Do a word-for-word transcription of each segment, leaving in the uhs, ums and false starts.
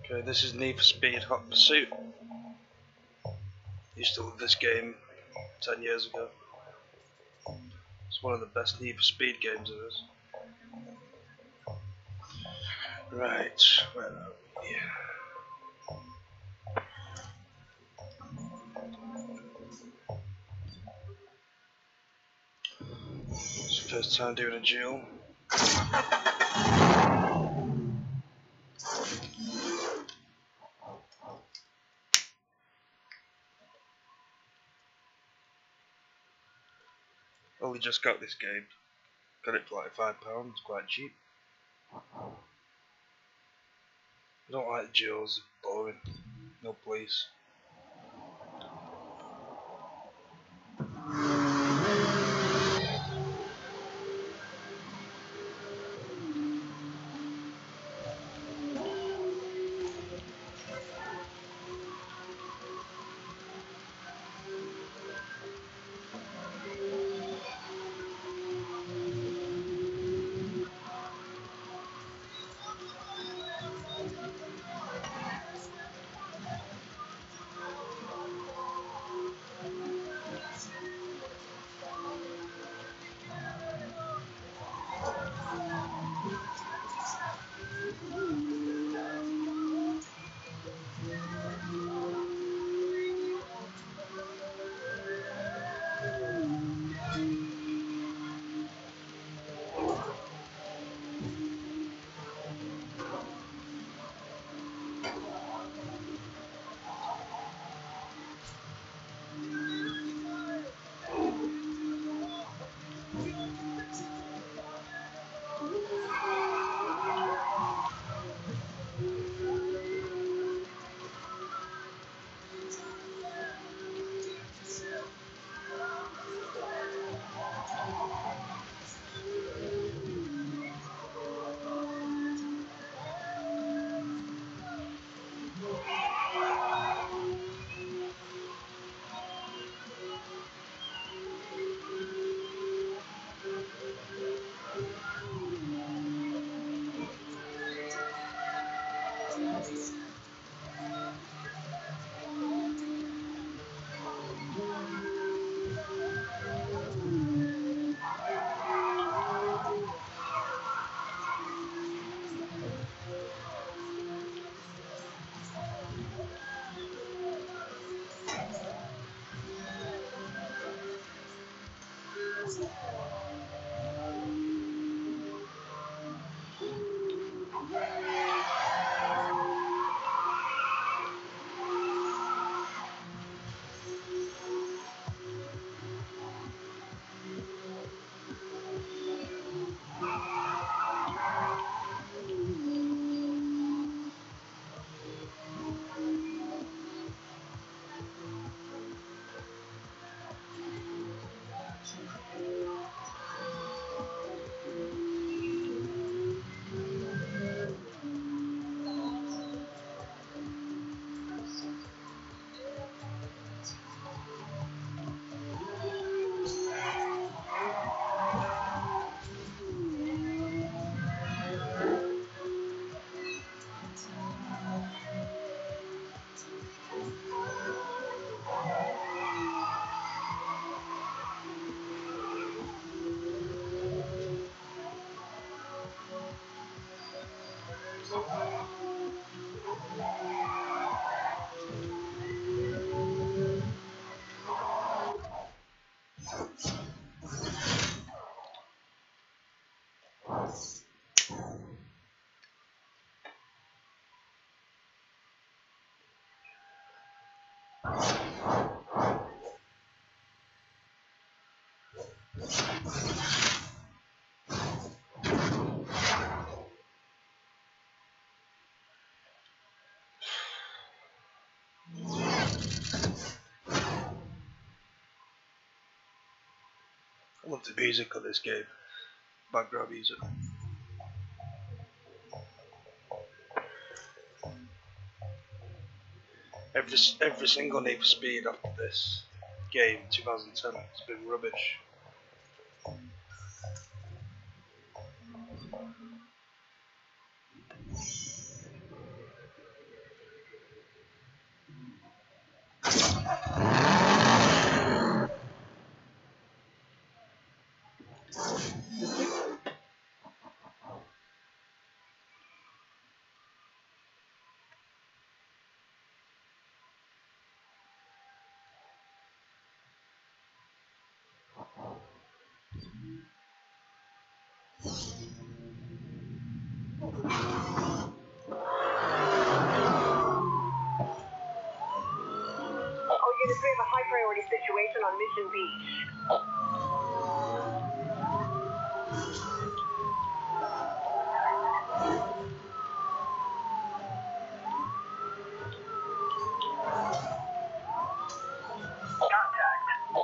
Okay, this is Need for Speed Hot Pursuit. Used to love this game ten years ago. It's one of the best Need for Speed games there is. Right, where are we? It's the first time doing a duel. Only just got this game. Got it for like five pounds, quite cheap. I don't like duels, boring. No police. I love the music of this game. Background music. Every every single Need for Speed after this game, twenty ten, has been rubbish. All units, we have a high priority situation on Mission Beach. Contact.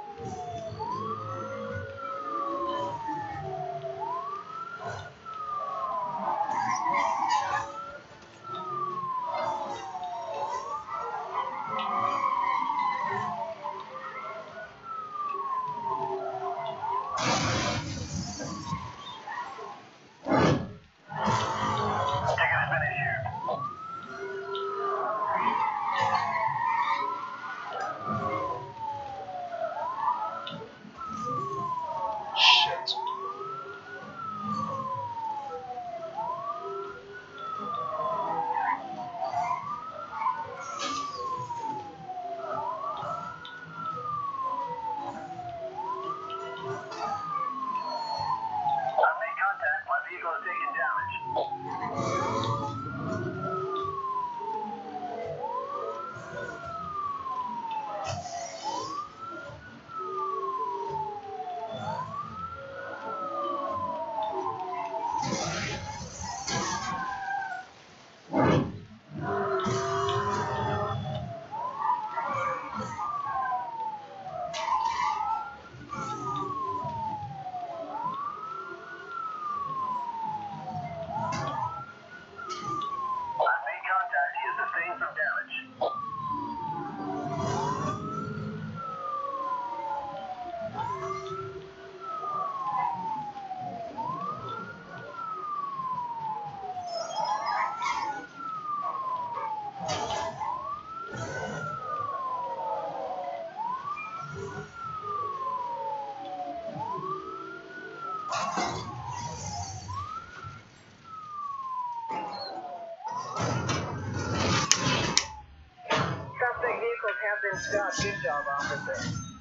Shit. I've made contact. My vehicle is taking damage. I've made contact. He has sustained some damage. Suspect vehicles have been stopped. Good job, officer.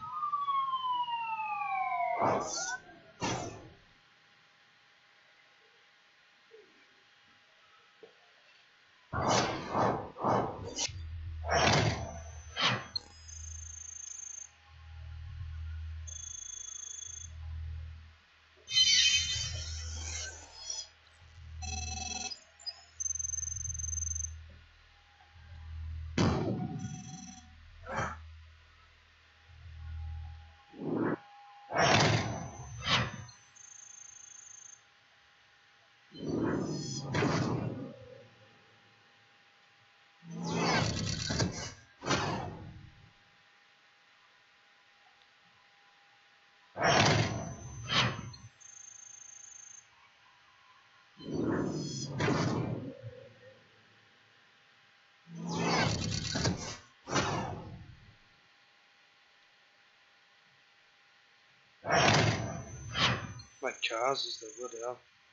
My cars is the bloody hell.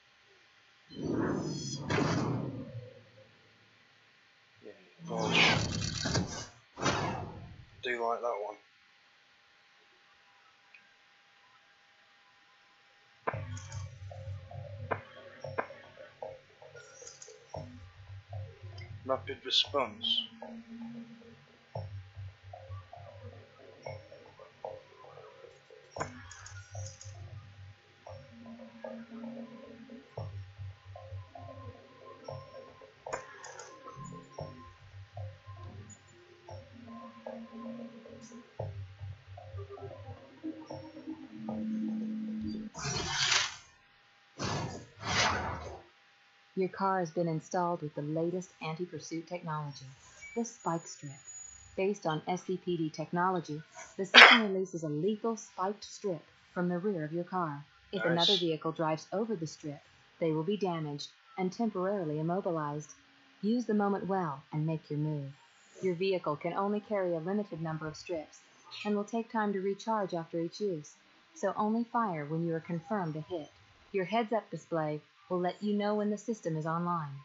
Yeah, Porsche. Do like that one. Rapid response. Your car has been installed with the latest anti-pursuit technology, the Spike Strip. Based on S C P D technology, the system releases a lethal spiked strip from the rear of your car. If Nice. another vehicle drives over the strip, they will be damaged and temporarily immobilized. Use the moment well and make your move. Your vehicle can only carry a limited number of strips and will take time to recharge after each use, so only fire when you are confirmed a hit. Your heads-up display will let you know when the system is online.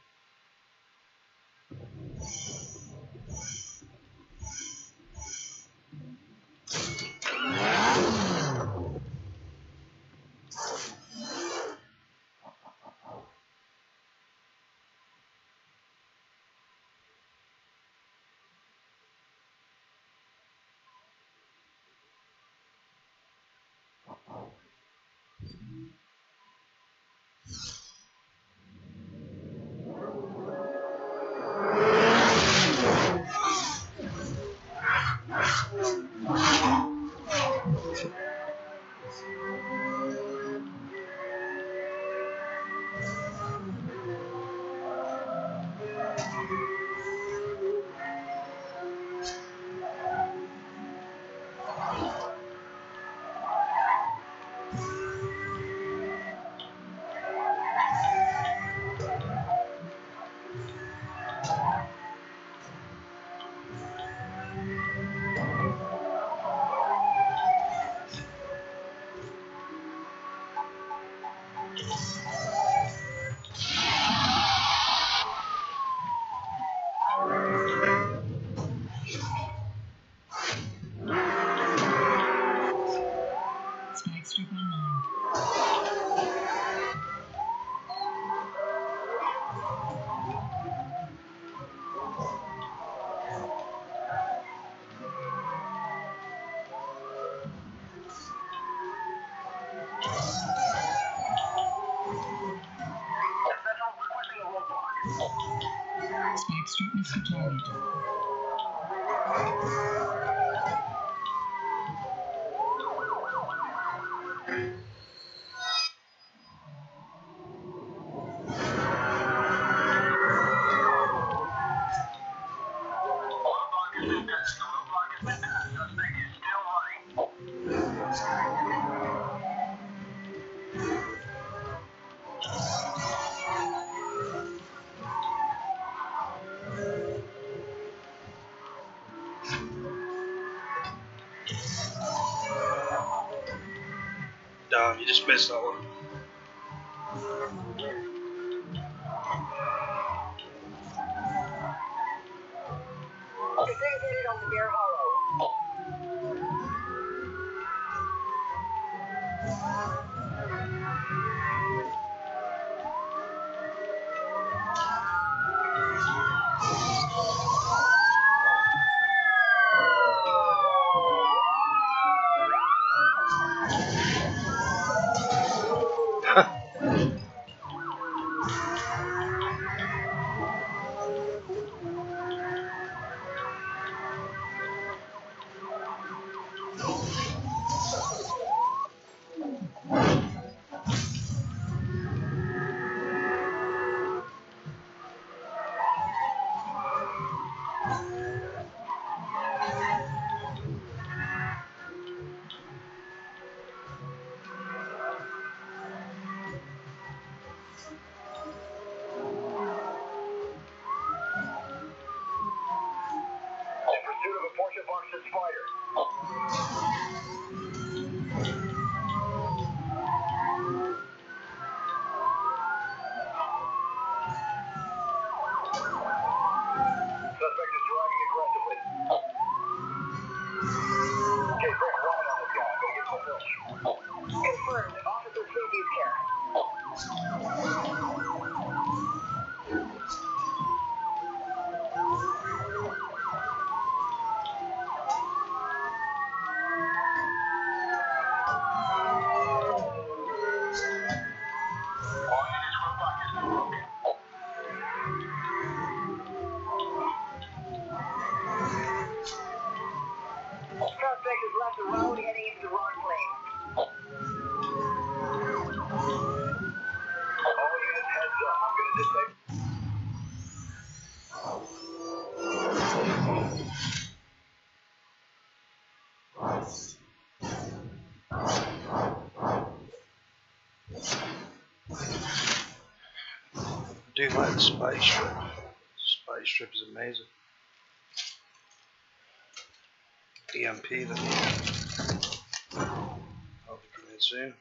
Spike strip misdetected. Damn, you just missed that one. Disintegrated on the Bear Hollow. In pursuit of a Porsche Boxer Spider. Suspect is driving aggressively. Okay, break one on this guy. I'm gonna get some help. Confirmed. Officer Safety care. Suspect has left the road heading into the wrong lane. All units heads up. I'm gonna detect. I do like the space strip. Space strip is amazing. E M P then. I'll be coming in soon.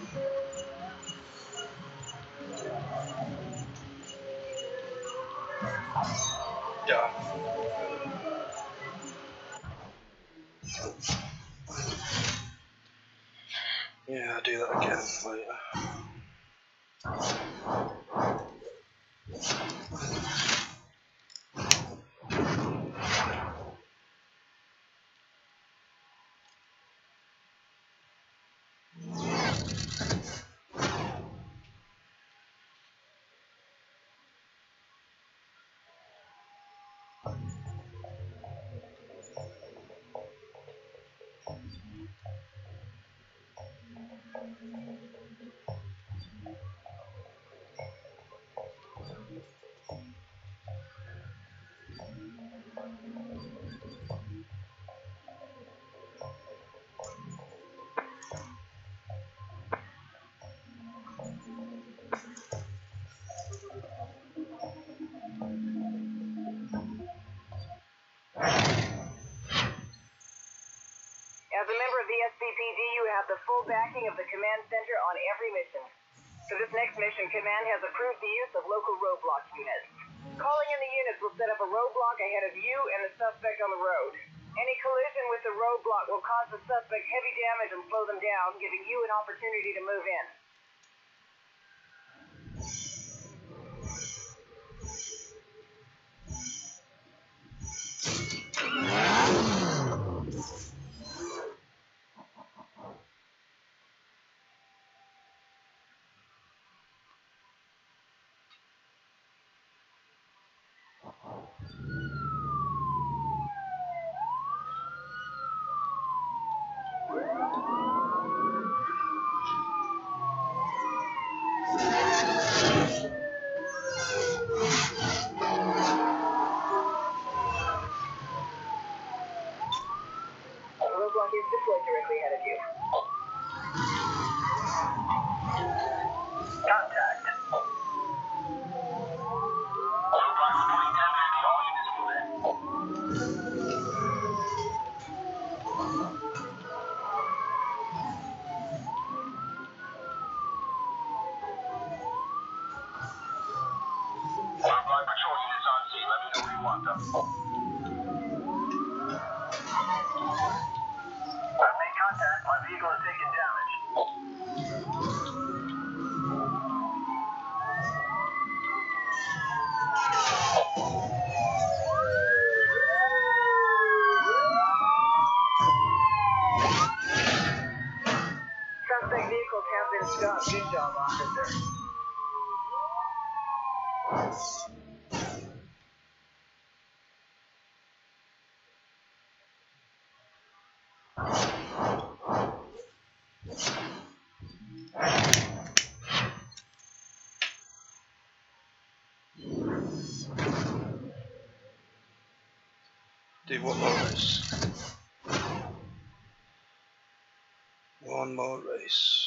Yeah. Yeah, I'll do that again later. As a member of the S C P D, you have the full backing of the command center on every mission. For this next mission, command has approved the use of local roadblock units. Calling in the units will set up a roadblock ahead of you and the suspect on the road. Any collision with the roadblock will cause the suspect heavy damage and slow them down, giving you an opportunity to move in. The roadblock is deployed directly ahead of you. Contact. Roadblock reporting ten fifty. All units move in. Roadblock patrol units on scene. Let me know where you want them. I've made contact. My vehicle has taken damage. Suspect vehicles have been stopped. Good job, officer. Do one more race. One more race.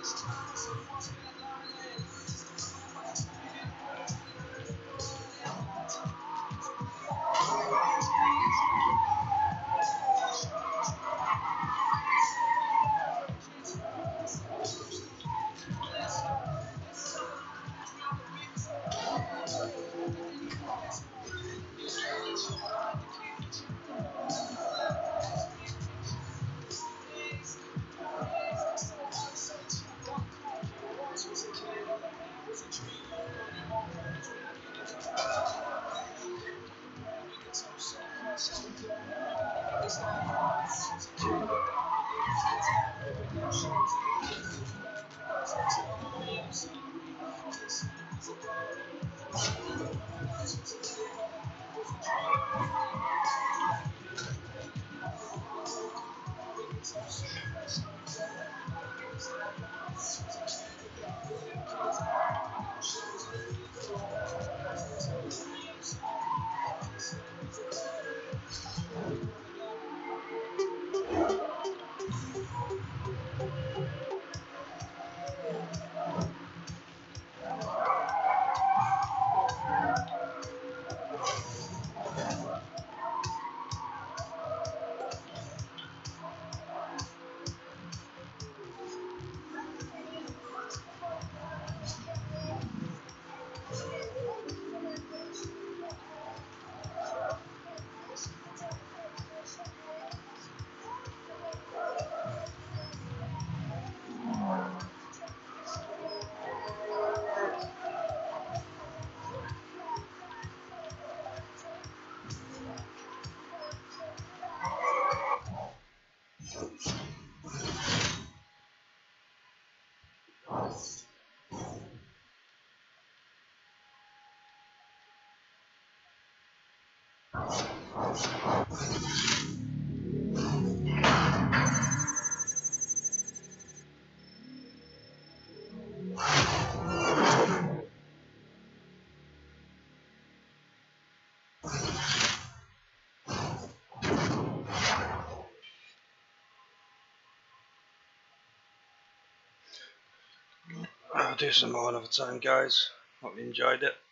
I'll do some more another time, guys. Hope you enjoyed it.